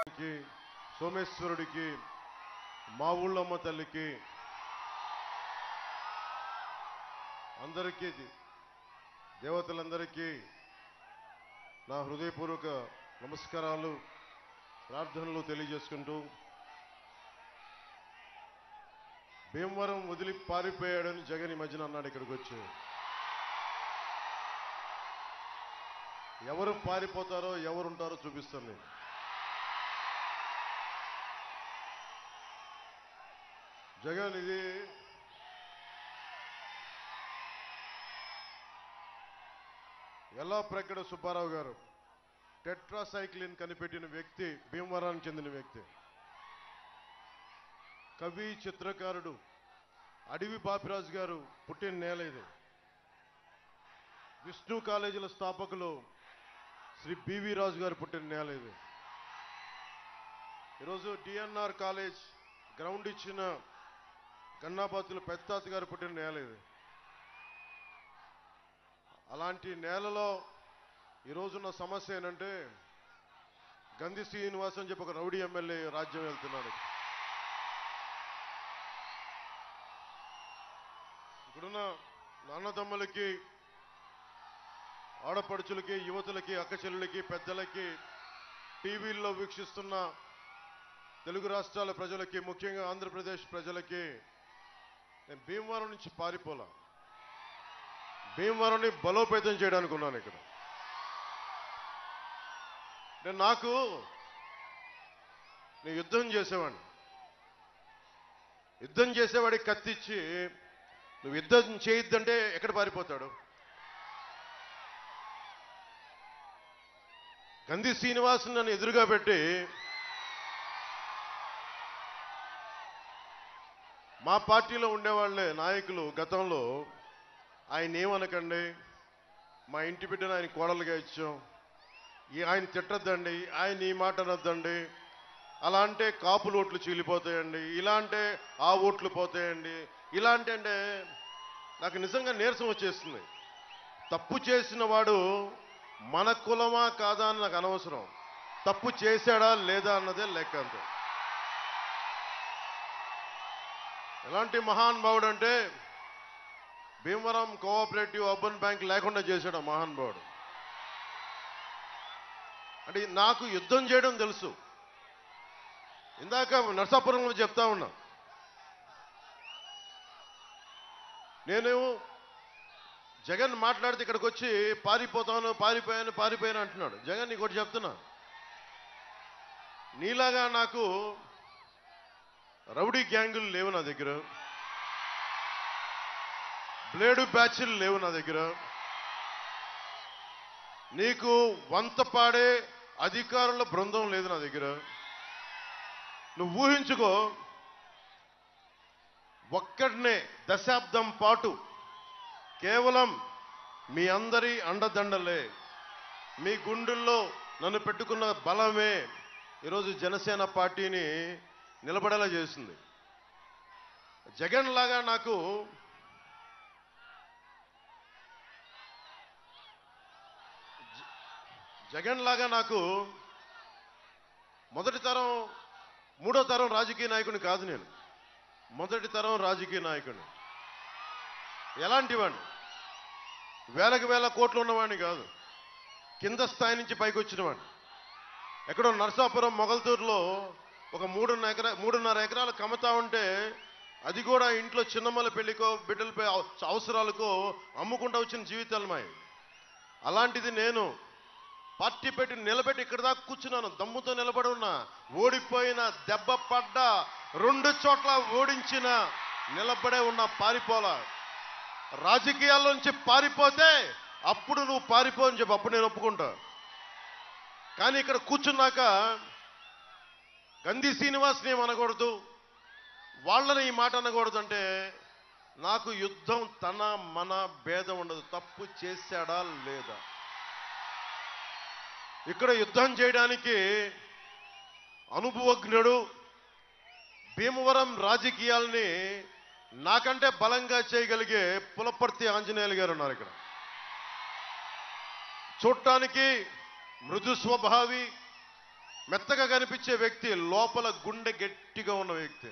సోమేశ్వరుడికి మా ఊళ్ళమ్మ తల్లికి అందరికీ దేవతలందరికీ నా హృదయపూర్వక నమస్కారాలు ప్రార్థనలు తెలియజేసుకుంటూ భీమవరం వదిలి పారిపోయాడని జగన్ ఈ మధ్యన అన్నాడు. ఇక్కడికి వచ్చి ఎవరు పారిపోతారో ఎవరు ఉంటారో చూపిస్తాను నేను. జగన్ ఇది ఎల్లాప్రగడ సుబ్బారావు గారు టెట్రాసైక్లిన్ కనిపెట్టిన వ్యక్తి, భీమవరానికి చెందిన వ్యక్తి, కవి చిత్రకారుడు అడవి బాపిరాజు గారు పుట్టిన నేల ఇది. విష్ణు కాలేజీల స్థాపకులు శ్రీ బివి రాజు గారు పుట్టిన నేల ఇది. ఈరోజు డిఎన్ఆర్ కాలేజ్ గ్రౌండ్ ఇచ్చిన గన్నాబాతుల పెద్దాత గారు పుట్టిన నేల ఇది. అలాంటి నేలలో ఈరోజున్న సమస్య ఏంటంటే గంధి శ్రీనివాస్ అని చెప్పి ఒక రౌడీ ఎమ్మెల్యే రాజ్యం వెళ్తున్నాడు. ఇప్పుడున్న నాన్నదమ్ములకి, ఆడపడుచులకి, యువతులకి, అక్కచెల్లెలకి, పెద్దలకి, టీవీల్లో వీక్షిస్తున్న తెలుగు రాష్ట్రాల ప్రజలకి, ముఖ్యంగా ఆంధ్రప్రదేశ్ ప్రజలకి నేను భీమవరం నుంచి పారిపోలా, భీమవరాన్ని బలోపేతం చేయడానికి ఉన్నాను ఇక్కడ. నేను యుద్ధం చేసేవాడికి కత్తిచ్చి నువ్వు యుద్ధం చేయొద్దంటే ఎక్కడ పారిపోతాడు? గంధి శ్రీనివాస్ నన్ను ఎదురుగా పెట్టి మా పార్టీలో ఉండేవాళ్లే నాయకులు గతంలో ఆయన ఏమనకండి, మా ఇంటి బిడ్డను ఆయన కోడలుగా ఇచ్చాం, ఆయన తిట్టద్దండి, ఆయన ఈ మాట అనొద్దండి, అలా అంటే కాపులు ఓట్లు చీలిపోతాయండి, ఇలా అంటే ఆ ఓట్లు పోతాయండి, ఇలా అంటే నాకు నిజంగా నీరసం వచ్చేస్తుంది. తప్పు చేసిన వాడు మన కులమా కాదా అని నాకు అనవసరం, తప్పు చేశాడా లేదా అన్నదే లెక్క అంతే. ఎలాంటి మహానుభావుడు అంటే భీమవరం కోఆపరేటివ్ అర్బన్ బ్యాంక్ లేకుండా చేశాడు ఆ మహానుభావుడు. అంటే నాకు యుద్ధం చేయడం తెలుసు. ఇందాక నరసాపురంలో చెప్తా ఉన్నా, నేను జగన్ మాట్లాడితే ఇక్కడికి వచ్చి పారిపోయాను అంటున్నాడు. జగన్ నీకు ఒకటి చెప్తున్నా, నీలాగా నాకు రౌడీ గ్యాంగులు లేవు నా దగ్గర, బ్లేడు బ్యాచ్లు లేవు నా దగ్గర, నీకు వంత పాడే అధికారుల బృందం లేదు నా దగ్గర. నువ్వు ఊహించుకో, ఒక్కడనే దశాబ్దం పాటు కేవలం మీ అందరి అండదండలే, మీ గుండెల్లో నన్ను పెట్టుకున్న బలమే ఈరోజు జనసేన పార్టీని నిలబడేలా చేసింది. జగన్ లాగా నాకు మొదటి తరం, మూడో తరం రాజకీయ నాయకుడిని కాదు నేను, మొదటి తరం రాజకీయ నాయకుడిని. ఎలాంటి వాడిని? వేలకు వేల కోట్లు ఉన్నవాడిని కాదు, కింద స్థాయి నుంచి పైకి వచ్చిన వాడిని. ఎక్కడో నరసాపురం మొగల్తూరులో ఒక 3.5 ఎకరాలు కమతా ఉంటే అది కూడా ఇంట్లో చిన్నమ్మల పెళ్లికో బిడ్డలపై అవసరాలకో అమ్ముకుంటూ వచ్చిన జీవితాలు మాయి. అలాంటిది నేను పార్టీ పెట్టి నిలబెట్టి ఇక్కడ దాకా కూర్చున్నాను, దమ్ముతో నిలబడి ఉన్నా, ఓడిపోయిన, దెబ్బ పడ్డ, 2 చోట్ల ఓడించిన, నిలబడే ఉన్న, పారిపోలా. రాజకీయాల్లోంచి పారిపోతే అప్పుడు నువ్వు పారిపో అని చెప్పి అప్పుడు నేను ఒప్పుకుంటా. కానీ ఇక్కడ కూర్చున్నాక గంధి శ్రీనివాస్ని ఏమనకూడదు, వాళ్ళని ఈ మాట అనకూడదు అంటే నాకు యుద్ధం తన మన భేదం ఉండదు, తప్పు చేశాడా లేదా. ఇక్కడ యుద్ధం చేయడానికి అనుభవజ్ఞుడు, భీమవరం రాజకీయాల్ని నాకంటే బలంగా చేయగలిగే పులపర్తి ఆంజనేయులు గారు ఉన్నారు ఇక్కడ. చూడటానికి మృదు స్వభావి, మెత్తగా కనిపించే వ్యక్తి, లోపల గుండె గట్టిగా ఉన్న వ్యక్తి.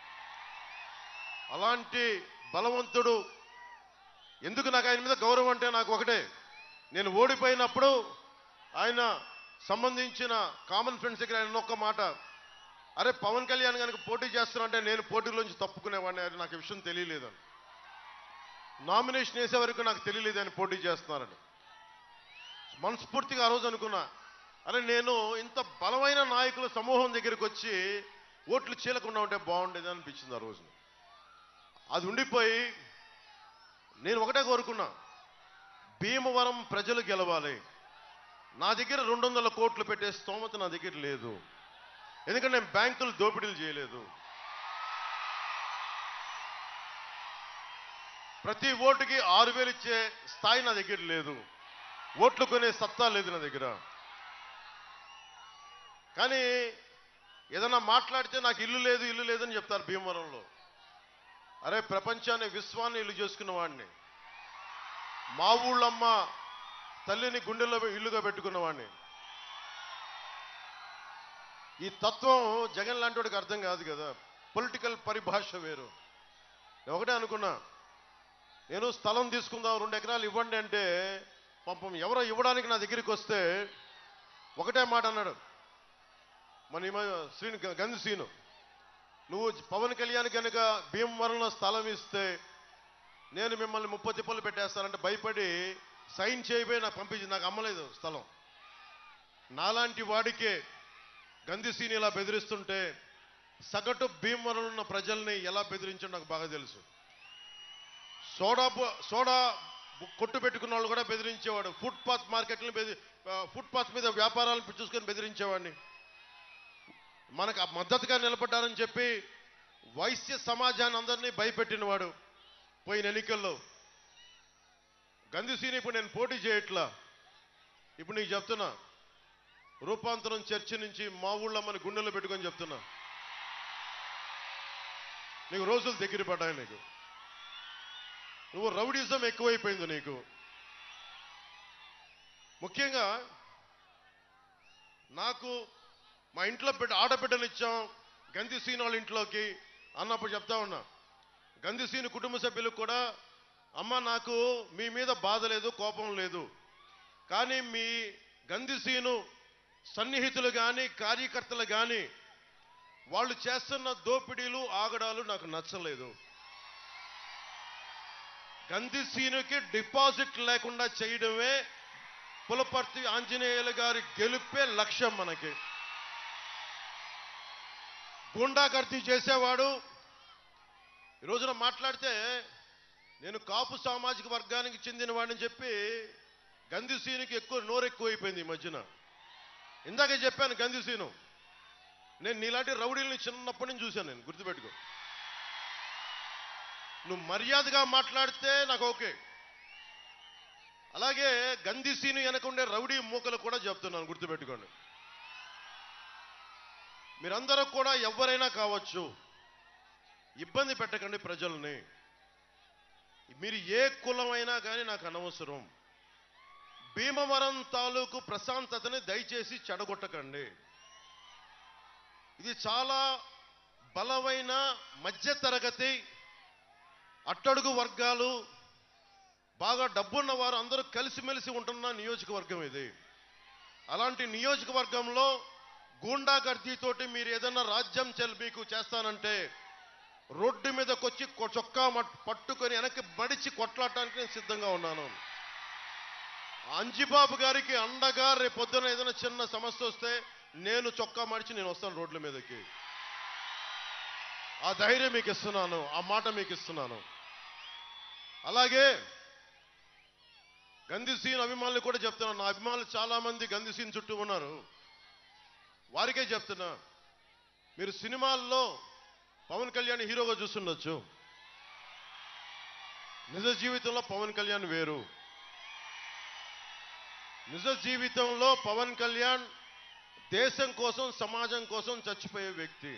అలాంటి బలవంతుడు. ఎందుకు నాకు ఆయన మీద గౌరవం అంటే నాకు ఒకటే, నేను ఓడిపోయినప్పుడు ఆయన సంబంధించిన కామన్ ఫ్రెండ్స్ దగ్గర ఆయన ఒక్క మాట, అరే పవన్ కళ్యాణ్ కనుక పోటీ చేస్తున్నా నేను పోటీలోంచి తప్పుకునేవాడిని, అది నాకు విషయం తెలియలేదని. నామినేషన్ వేసే వరకు నాకు తెలియలేదు ఆయన పోటీ చేస్తున్నారని. మనస్ఫూర్తిగా ఆ రోజు అనుకున్నా, అరే నేను ఇంత బలమైన నాయకుల సమూహం దగ్గరికి వచ్చి ఓట్లు చీలకుండా ఉంటే బాగుండేది అనిపించింది ఆ రోజు. అది ఉండిపోయి నేను ఒకటే కోరుకున్నా, భీమవరం ప్రజలు గెలవాలి. నా దగ్గర 200 కోట్లు పెట్టే స్తోమత నా దగ్గర లేదు, ఎందుకంటే నేను బ్యాంకులు దోపిడీలు చేయలేదు. ప్రతి ఓటుకి 6,000 ఇచ్చే స్థాయి నా దగ్గర లేదు, ఓట్లు కొనే సత్తా లేదు నా దగ్గర. కానీ ఏదన్నా మాట్లాడితే నాకు ఇల్లు లేదు ఇల్లు లేదని చెప్తారు భీమవరంలో. అరే ప్రపంచాన్ని విశ్వాన్ని ఇల్లు చేసుకున్న వాడిని, మా ఊళ్ళమ్మ తల్లిని గుండెల్లో ఇల్లుగా పెట్టుకున్న వాడిని. ఈ తత్వం జగన్ లాంటి వాడికి అర్థం కాదు కదా, పొలిటికల్ పరిభాష వేరు. నేను ఒకటే అనుకున్నా, నేను స్థలం తీసుకుందాం 2 ఎకరాలు ఇవ్వండి అంటే పాపం ఎవరో ఇవ్వడానికి నా దగ్గరికి వస్తే ఒకటే మాట అన్నాడు మన శ్రీను, గంధి శ్రీను, నువ్వు పవన్ కళ్యాణ్ కనుక భీమవరంలో స్థలం ఇస్తే నేను మిమ్మల్ని 30 తిప్పలు పెట్టేస్తానంటే భయపడి సైన్ చేయబోయి నాకు పంపించి, నాకు అమ్మలేదు స్థలం. నాలాంటి వాడికే గంధి శ్రీని ఇలా బెదిరిస్తుంటే సగటు భీమవరంలో ఉన్న ప్రజల్ని ఎలా బెదిరించడం నాకు బాగా తెలుసు. సోడా కొట్టు పెట్టుకున్న వాళ్ళు కూడా బెదిరించేవాడు, ఫుట్పాత్ మార్కెట్లను ఫుట్పాత్ మీద వ్యాపారాలను చూసుకొని బెదిరించేవాడిని. మనకు మద్దతుగా నిలబడ్డారని చెప్పి వైశ్య సమాజాన్ని అందరినీ భయపెట్టినవాడు. పోయిన ఎన్నికల్లో గంధి శ్రీని ఇప్పుడు నేను పోటీ చేయట్లా. ఇప్పుడు నీకు చెప్తున్నా, రూపాంతరం చర్చి నుంచి మా ఊళ్ళో మన గుండెల్లో పెట్టుకొని చెప్తున్నా, నీకు రోజులు దగ్గర పడ్డాయి. నీకు నువ్వు రౌడీజం ఎక్కువైపోయింది నీకు. ముఖ్యంగా నాకు మా ఇంట్లో ఆడబిడ్డలు ఇచ్చాం గంధి శ్రీని వాళ్ళ ఇంట్లోకి అన్నప్పుడు చెప్తా ఉన్నా, గంధి శ్రీని కుటుంబ సభ్యులకు కూడా, అమ్మ నాకు మీ మీద బాధ లేదు కోపం లేదు, కానీ మీ గంధి శ్రీను సన్నిహితులు కానీ కార్యకర్తలు కానీ వాళ్ళు చేస్తున్న దోపిడీలు ఆగడాలు నాకు నచ్చలేదు. గంధి శ్రీనుకి డిపాజిట్ లేకుండా చేయడమే పులపర్తి ఆంజనేయులు గారి గెలుపే లక్ష్యం మనకి. గుండాగర్దీ చేసేవాడు ఈ రోజున మాట్లాడితే నేను కాపు సామాజిక వర్గానికి చెందిన వాడిని చెప్పి గంధి శ్రీనుకి నోరు ఎక్కువైపోయింది ఈ మధ్యన. ఇందాకే చెప్పాను గంధి శ్రీను, నేను నీలాంటి రౌడీల్ని చిన్నప్పటి నుంచి చూశాను, నేను గుర్తుపెట్టుకో. నువ్వు మర్యాదగా మాట్లాడితే నాకు ఓకే. అలాగే గంధి శ్రీను వెనక ఉండే రౌడీ మూకలు కూడా చెప్తున్నాను, గుర్తుపెట్టుకోండి. మీరందరూ కూడా ఎవరైనా కావచ్చు, ఇబ్బంది పెట్టకండి ప్రజల్ని. మీరు ఏ కులమైనా కానీ నాకు అనవసరం. భీమవరం తాలూకు ప్రశాంతతని దయచేసి చెడగొట్టకండి. ఇది చాలా బలమైన మధ్యతరగతి అట్టడుగు వర్గాలు, బాగా డబ్బున్న వారు అందరూ కలిసిమెలిసి ఉంటున్న నియోజకవర్గం ఇది. అలాంటి నియోజకవర్గంలో గూండాగర్దీతోటి మీరు ఏదన్నా రాజ్యం మీకు చేస్తానంటే రోడ్డు మీదకి వచ్చి చొక్కా పట్టుకొని వెనక్కి బడిచి కొట్లాడటానికి నేను సిద్ధంగా ఉన్నాను. అంజిబాబు గారికి అండగా రేపొద్దున ఏదైనా చిన్న సమస్య వస్తే నేను చొక్కా మడిచి నేను వస్తాను రోడ్ల మీదకి. ఆ ధైర్యం మీకు ఇస్తున్నాను, ఆ మాట మీకు ఇస్తున్నాను. అలాగే గంధి శ్రీను అభిమానులు కూడా చెప్తున్నాను, నా అభిమానులు చాలా మంది గంధి శ్రీను చుట్టూ ఉన్నారు, వారికే చెప్తున్నా, మీరు సినిమాల్లో పవన్ కళ్యాణ్ హీరోగా చూస్తుండొచ్చు, నిజ జీవితంలో పవన్ కళ్యాణ్ వేరు. నిజ జీవితంలో పవన్ కళ్యాణ్ దేశం కోసం సమాజం కోసం చచ్చిపోయే వ్యక్తి.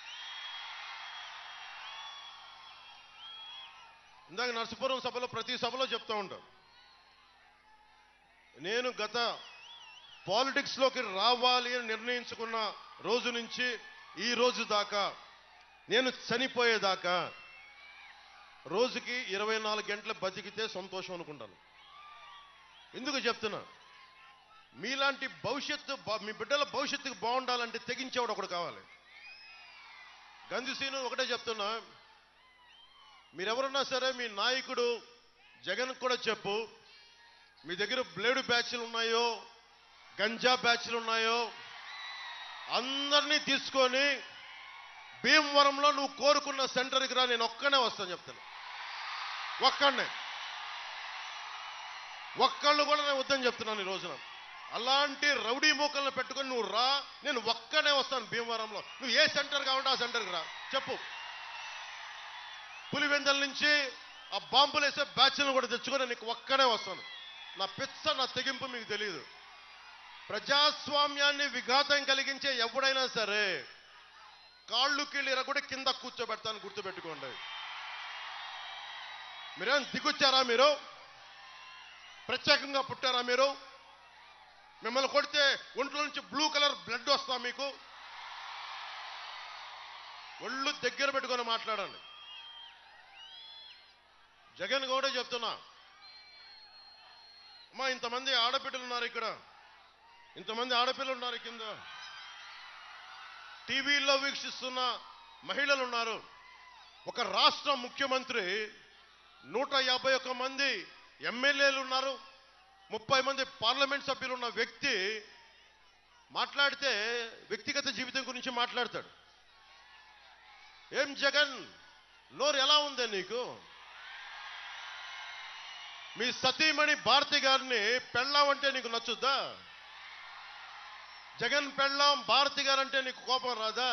ఇందాక నరసపురం సభలో ప్రతి సభలో చెప్తా ఉంటాం, నేను గత పాలిటిక్స్లోకి రావాలి అని నిర్ణయించుకున్న రోజు నుంచి ఈ రోజు దాకా, నేను చనిపోయేదాకా రోజుకి 24 గంటలు బతికితే సంతోషం అనుకుంటాను. ఎందుకు చెప్తున్నా, మీలాంటి భవిష్యత్తు, మీ బిడ్డల భవిష్యత్తుకు బాగుండాలంటే తెగించేవాడు ఒకడు కావాలి. గంధిసీను ఒకటే చెప్తున్నా, మీరెవరున్నా సరే మీ నాయకుడు జగన్ కూడా చెప్పు, మీ దగ్గర బ్లేడు బ్యాచ్లు ఉన్నాయో, గంజా బ్యాచ్లు ఉన్నాయో, అందరినీ తీసుకొని భీమవరంలో నువ్వు కోరుకున్న సెంటర్కి రా, నేను ఒక్కనే వస్తాను చెప్తాను. ఒక్కళ్ళు కూడా నేను వద్దని చెప్తున్నాను ఈ రోజున. అలాంటి రౌడీ మూకలను పెట్టుకొని నువ్వు రా, నేను ఒక్కనే వస్తాను భీమవరంలో. నువ్వు ఏ సెంటర్ కావాలంటే ఆ సెంటర్కి రా, చెప్పు. పులివెందల నుంచి ఆ బాంబులు వేసే బ్యాచ్లను కూడా తెచ్చుకొని నీకు ఒక్కనే వస్తాను. నా పిచ్చ, నా తెగింపు మీకు తెలియదు. ప్రజాస్వామ్యాన్ని విఘాతం కలిగించే ఎవడైనా సరే కాళ్ళు కీళ్ళు ఇరగొట్టి కింద కూర్చోబెడతాను, గుర్తుపెట్టుకోండి. మీరేం దిగొచ్చారా? మీరు ప్రత్యేకంగా పుట్టారా? మీరు మిమ్మల్ని కొడితే ఒంట్లో నుంచి బ్లూ కలర్ బ్లడ్ వస్తా మీకు? ఒళ్ళు దగ్గర పెట్టుకొని మాట్లాడండి. జగన్ కూడా చెప్తున్నా, అమ్మా ఇంతమంది ఆడబిడ్డలు ఉన్నారు ఇక్కడ, ఇంతమంది ఆడపిల్లలు ఉన్నారు కింద, టీవీల్లో వీక్షిస్తున్న మహిళలు ఉన్నారు. ఒక రాష్ట్ర ముఖ్యమంత్రి, 151 మంది ఎమ్మెల్యేలు ఉన్నారు, 30 మంది పార్లమెంట్ సభ్యులు ఉన్న వ్యక్తి మాట్లాడితే వ్యక్తిగత జీవితం గురించి మాట్లాడతాడు. ఏం జగన్, నోరు ఎలా ఉందే నీకు? మీ సతీమణి భారతి గారిని పెళ్ళాం అంటే నీకు నచ్చుద్దా? జగన్ పెళ్ళాం భారతి గారంటే నీకు కోపం రాదా?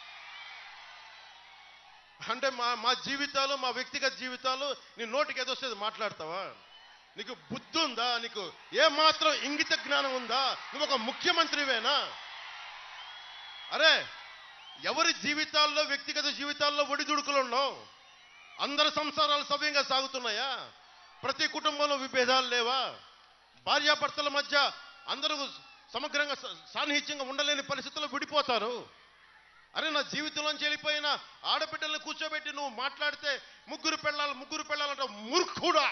అంటే మా జీవితాలు, మా వ్యక్తిగత జీవితాలు నీ నోటికి ఏదొస్తుంది మాట్లాడతావా? నీకు బుద్ధి ఉందా? నీకు ఏమాత్రం ఇంగిత జ్ఞానం ఉందా? నువ్వు ఒక ముఖ్యమంత్రివేనా? అరే, ఎవరి జీవితాల్లో, వ్యక్తిగత జీవితాల్లో ఒడిదుడుకులు ఉన్నావు? అందరి సంసారాలు సవ్యంగా సాగుతున్నాయా? ప్రతి కుటుంబంలో విభేదాలు లేవా? భార్యాభర్తల మధ్య అందరూ సమగ్రంగా సాన్నిహిత్యంగా ఉండలేని పరిస్థితుల్లో విడిపోతారు. అరే, నా జీవితంలోంచి వెళ్ళిపోయిన ఆడబిడ్డల్ని కూర్చోబెట్టి నువ్వు మాట్లాడితే ముగ్గురు పెళ్ళాలంటే మూర్ఖుడా,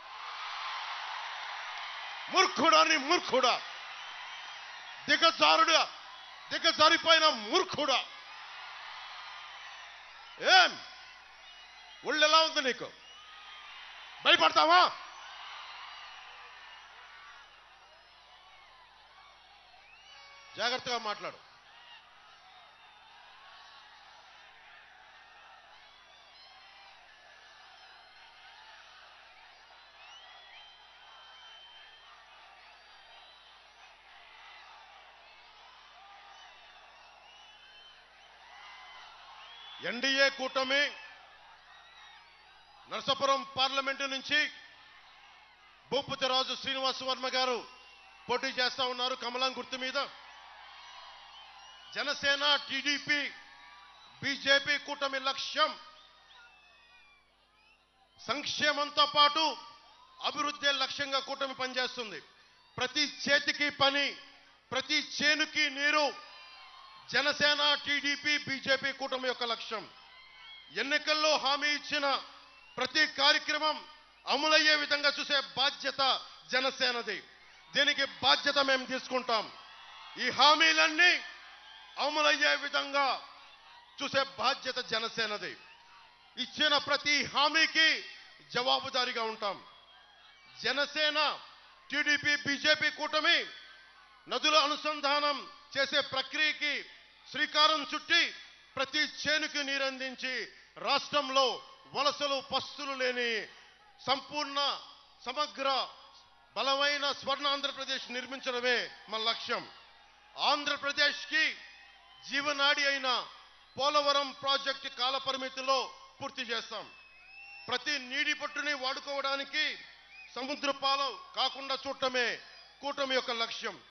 నీ మూర్ఖుడా, దిగజారిపోయిన మూర్ఖుడా. ఏం ఒళ్ళు ఎలా ఉంది నీకు? భయపడతావా? జాగ్రత్తగా మాట్లాడు. ఎన్డీఏ కూటమి నరసాపురం పార్లమెంటు నుంచి భూపతిరాజు శ్రీనివాస వర్మ గారు పోటీ చేస్తా ఉన్నారు కమలం గుర్తు మీద. జనసేన, టీడీపీ, బీజేపీ కూటమి లక్ష్యం సంక్షేమంతో పాటు అభివృద్ధి లక్ష్యంగా కూటమి పనిచేస్తుంది. ప్రతి చేతికి పని, ప్రతి చేనుకి నీరు జనసేన, టీడీపీ, బీజేపీ కూటమి యొక్క లక్ష్యం. ఎన్నికల్లో హామీ ఇచ్చిన ప్రతి కార్యక్రమం అమలయ్యే విధంగా చూసే బాధ్యత జనసేనది. దీనికి బాధ్యత మేము తీసుకుంటాం. ఈ హామీలన్నీ అమలయ్యే విధంగా చూసే బాధ్యత జనసేనది. ఇచ్చిన ప్రతి హామీకి జవాబుదారీగా ఉంటాం. జనసేన, టీడీపీ, బీజేపీ కూటమి నదుల అనుసంధానం చేసే ప్రక్రియకి శ్రీకారం చుట్టి ప్రతి చేనుకి నీరందించి రాష్ట్రంలో వలసలు, పస్తులు లేని సంపూర్ణ, సమగ్ర, బలమైన స్వర్ణ ఆంధ్రప్రదేశ్ నిర్మించడమే మన లక్ష్యం. ఆంధ్రప్రదేశ్కి జీవనాడి అయిన పోలవరం ప్రాజెక్టు కాల పరిమితిలో పూర్తి చేస్తాం. ప్రతి నీటి పట్టుని వాడుకోవడానికి సముద్ర పాలు కాకుండా చూడటమే కూటమి యొక్క లక్ష్యం.